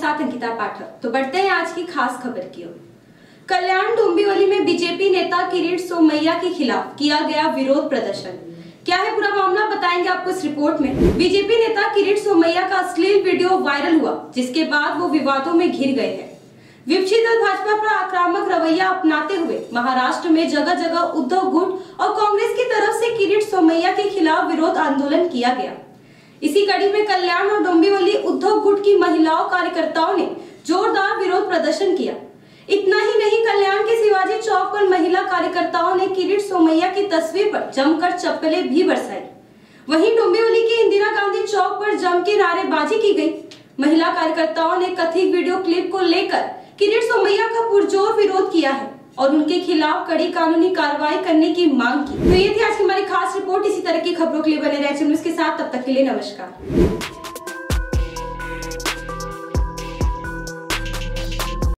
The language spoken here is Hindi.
साथ अंकिता पाठक। तो बढ़ते हैं आज की खास खबर की ओर। कल्याण डोंबिवली में बीजेपी नेता किरीट सोमैया के खिलाफ किया गया विरोध प्रदर्शन। क्या है पूरा मामला, बताएंगे आपको इस रिपोर्ट में। बीजेपी नेता किरीट सोमैया का अश्लील वीडियो वायरल हुआ, जिसके बाद वो विवादों में घिर गए हैं। विपक्षी दल भाजपा पर आक्रामक रवैया अपनाते हुए महाराष्ट्र में जगह जगह उद्धव गुट और कांग्रेस की तरफ से किरीट सोमैया के खिलाफ विरोध आंदोलन किया गया। इसी कड़ी में कल्याण और डोंबिवली उद्धव गुट की महिलाओं कार्यकर्ताओं ने जोरदार विरोध प्रदर्शन किया। इतना ही नहीं, कल्याण के शिवाजी चौक पर महिला कार्यकर्ताओं ने किरीट सोमैया की तस्वीर पर जमकर चप्पलें भी बरसाई। वहीं डोंबिवली के इंदिरा गांधी चौक पर जम के नारेबाजी की गई। महिला कार्यकर्ताओं ने कथित वीडियो क्लिप को लेकर किरीट सोमैया का पुरजोर विरोध किया है और उनके खिलाफ कड़ी कानूनी कार्रवाई करने की मांग की। तो ये थी आज की हमारी खास रिपोर्ट। इसी तरह की खबरों के लिए बने रहे चैनल के साथ। तब तक के लिए नमस्कार।